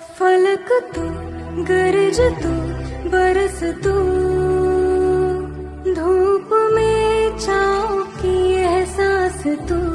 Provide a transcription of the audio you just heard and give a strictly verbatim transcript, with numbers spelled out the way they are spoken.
फलक तू, गरज तू, बरस तू, धूप में छाँव की एहसास तू।